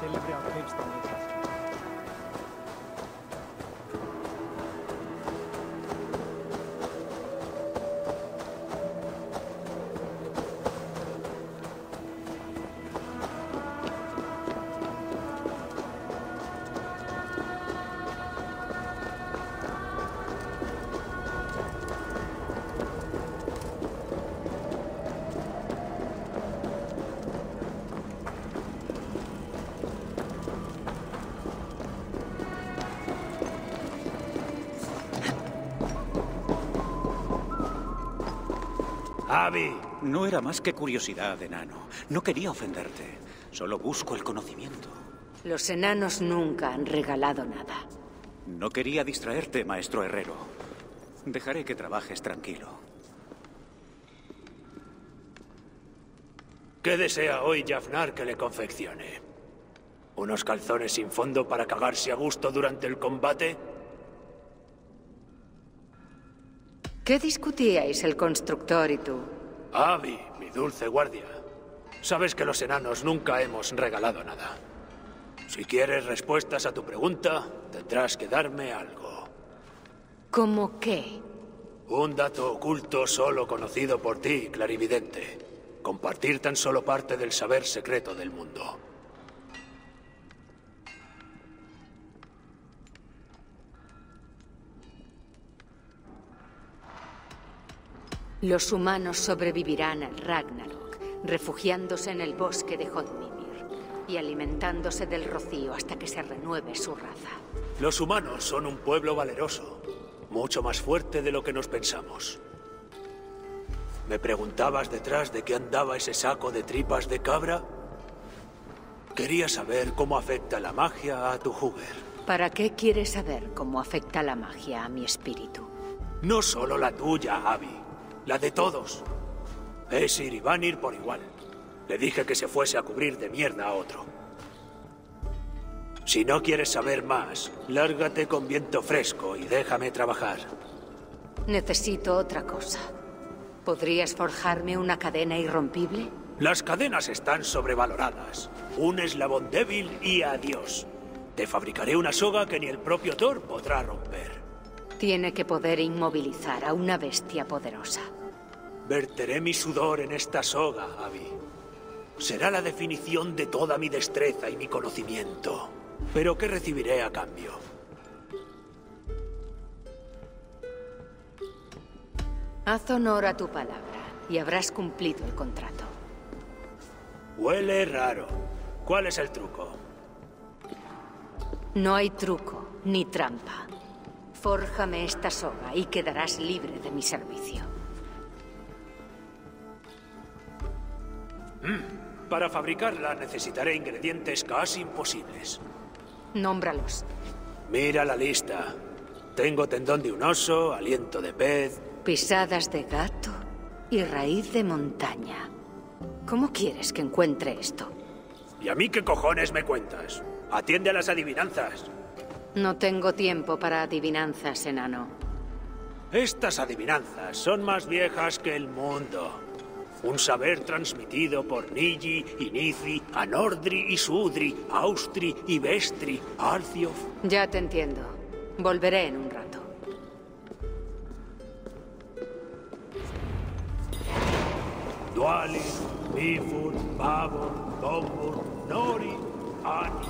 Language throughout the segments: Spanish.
célebre orquesta de jazz. Abby. No era más que curiosidad, enano. No quería ofenderte. Solo busco el conocimiento. Los enanos nunca han regalado nada. No quería distraerte, maestro herrero. Dejaré que trabajes tranquilo. ¿Qué desea hoy Jafnar que le confeccione? ¿Unos calzones sin fondo para cagarse a gusto durante el combate? ¿Qué discutíais el constructor y tú? Abby, mi dulce guardia. Sabes que los enanos nunca hemos regalado nada. Si quieres respuestas a tu pregunta, tendrás que darme algo. ¿Cómo qué? Un dato oculto solo conocido por ti, clarividente. Compartir tan solo parte del saber secreto del mundo. Los humanos sobrevivirán al Ragnarok, refugiándose en el bosque de Hodmimir y alimentándose del rocío hasta que se renueve su raza. Los humanos son un pueblo valeroso, mucho más fuerte de lo que nos pensamos. ¿Me preguntabas detrás de qué andaba ese saco de tripas de cabra? Quería saber cómo afecta la magia a tu Hugger. ¿Para qué quieres saber cómo afecta la magia a mi espíritu? No solo la tuya, Abby. La de todos. Aesir y Vanir por igual. Le dije que se fuese a cubrir de mierda a otro. Si no quieres saber más, lárgate con viento fresco y déjame trabajar. Necesito otra cosa. ¿Podrías forjarme una cadena irrompible? Las cadenas están sobrevaloradas. Un eslabón débil y adiós. Te fabricaré una soga que ni el propio Thor podrá romper. Tiene que poder inmovilizar a una bestia poderosa. Verteré mi sudor en esta soga, Abby. Será la definición de toda mi destreza y mi conocimiento. ¿Pero qué recibiré a cambio? Haz honor a tu palabra y habrás cumplido el contrato. Huele raro. ¿Cuál es el truco? No hay truco ni trampa. Fórjame esta soga y quedarás libre de mi servicio. Para fabricarla necesitaré ingredientes casi imposibles. Nómbralos. Mira la lista. Tengo tendón de un oso, aliento de pez... Pisadas de gato y raíz de montaña. ¿Cómo quieres que encuentre esto? ¿Y a mí qué cojones me cuentas? Atiende a las adivinanzas. No tengo tiempo para adivinanzas, enano. Estas adivinanzas son más viejas que el mundo. Un saber transmitido por Niji y Nizi, a Nordri y Sudri, Austri y Vestri, Althiof. Ya te entiendo. Volveré en un rato. Dwalin, Bifur, Babur, Dombur, Nori, Ani.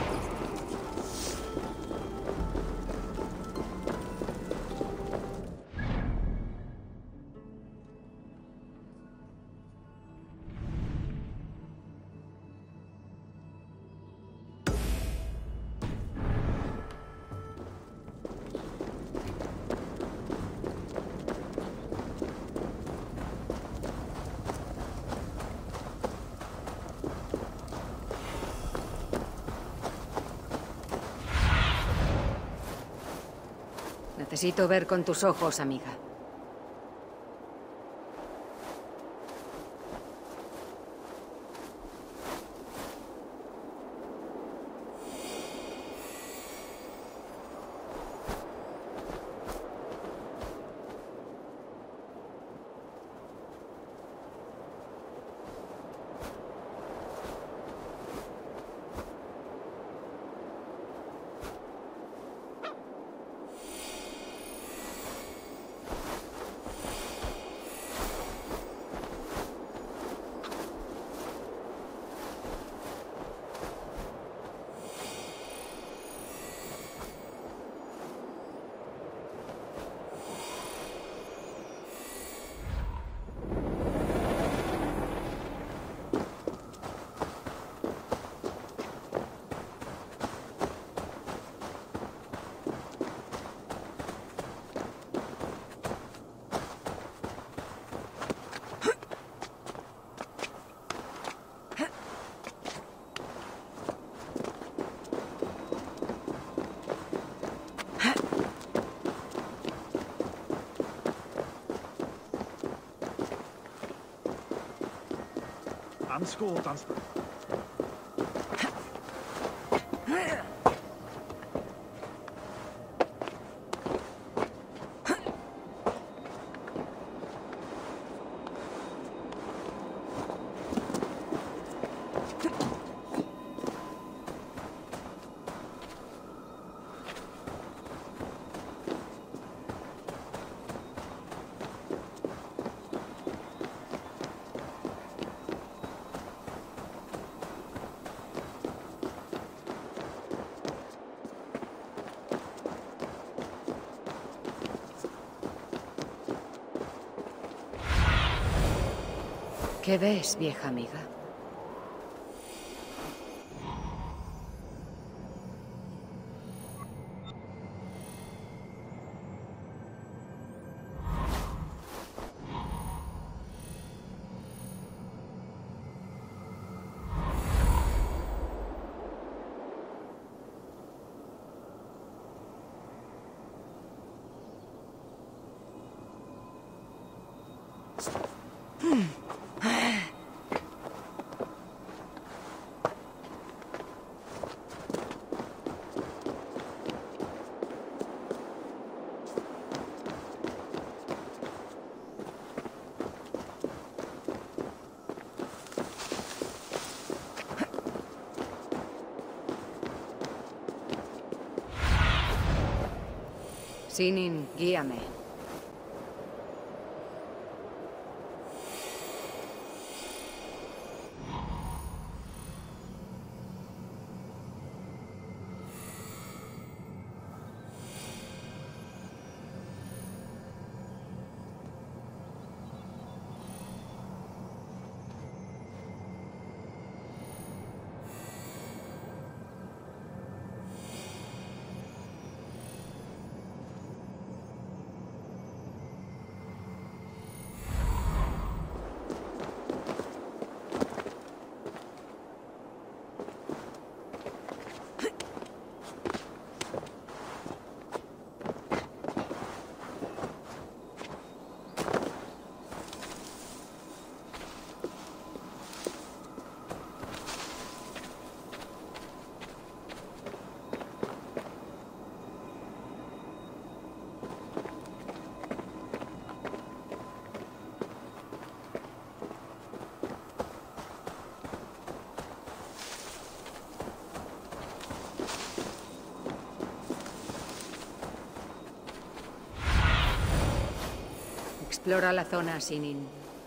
Necesito ver con tus ojos, amiga. ¿Qué ves, vieja amiga? Sinin, guíame. Explora la zona, Sinin.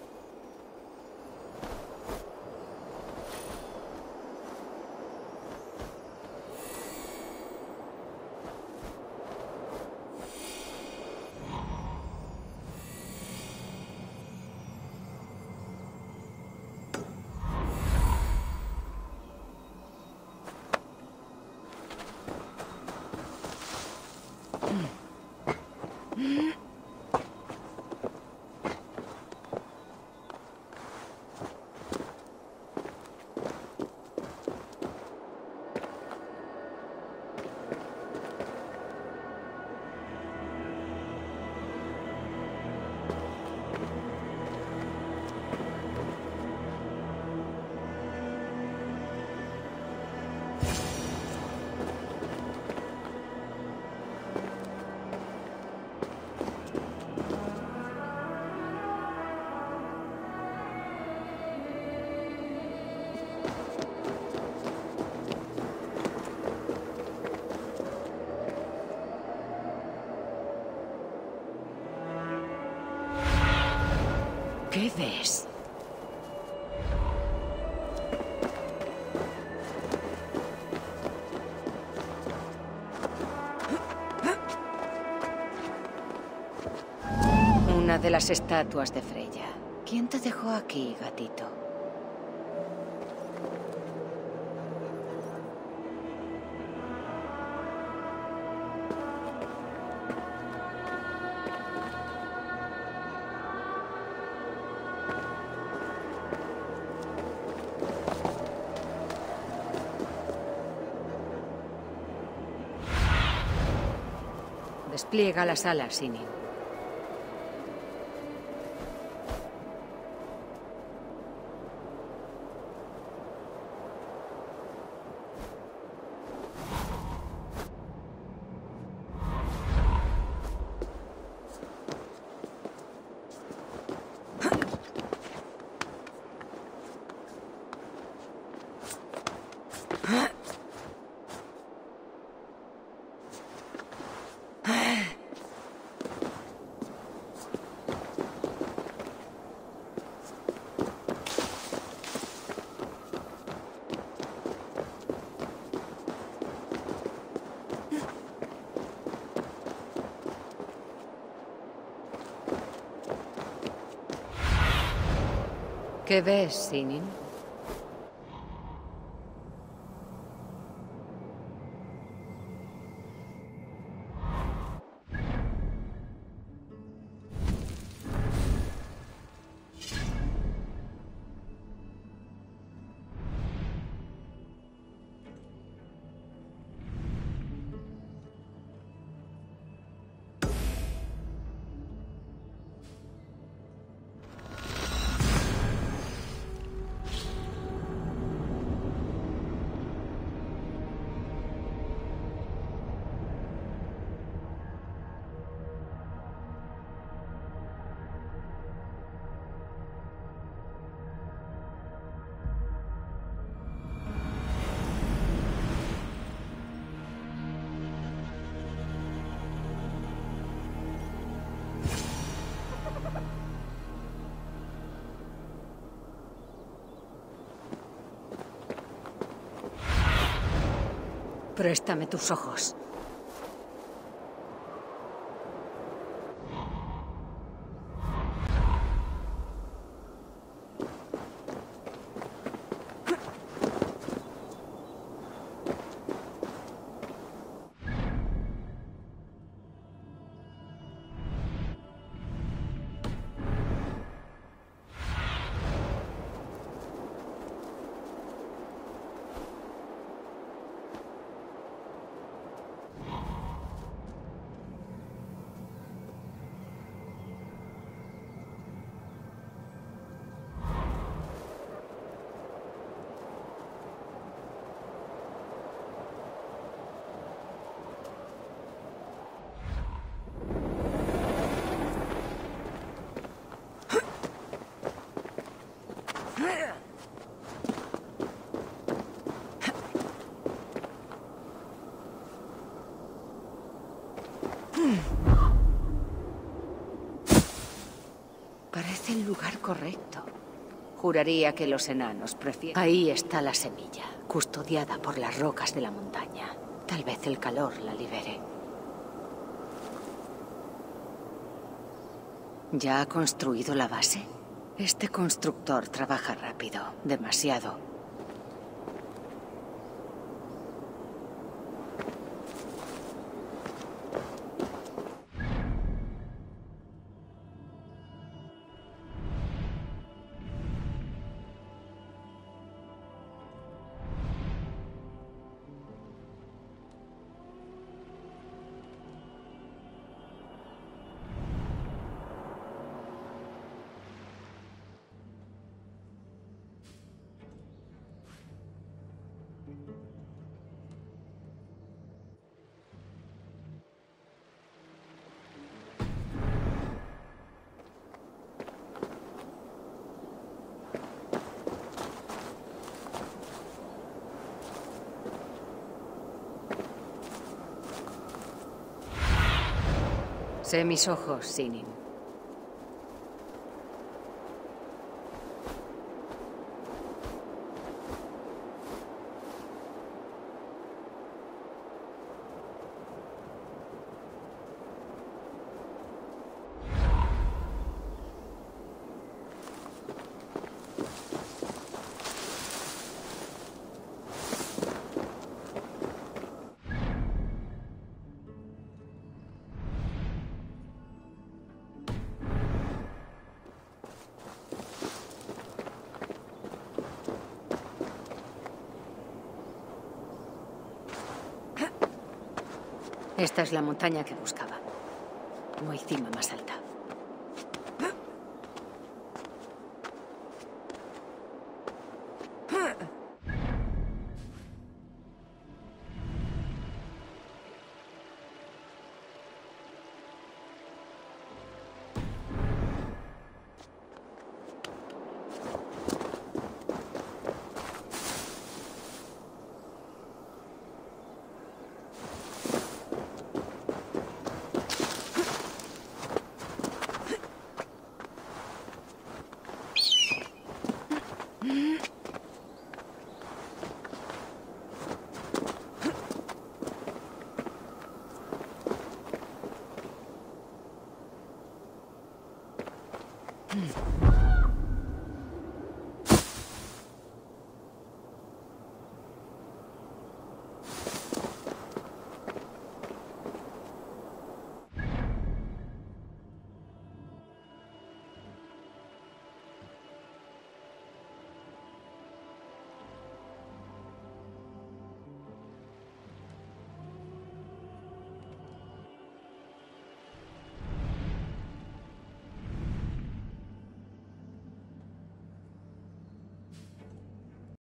¿Qué ves? Una de las estatuas de Freya. ¿Quién te dejó aquí, gatito? Despliega las alas, Sinin. ¿Qué ves, Sinin? Préstame tus ojos. Parece el lugar correcto. Juraría que los enanos prefieren... Ahí está la semilla, custodiada por las rocas de la montaña. Tal vez el calor la libere. ¿Ya ha construido la base? Este constructor trabaja rápido, demasiado. Sé mis ojos, Sinin. Esta es la montaña que buscaba. No hay cima más alta. Hmm.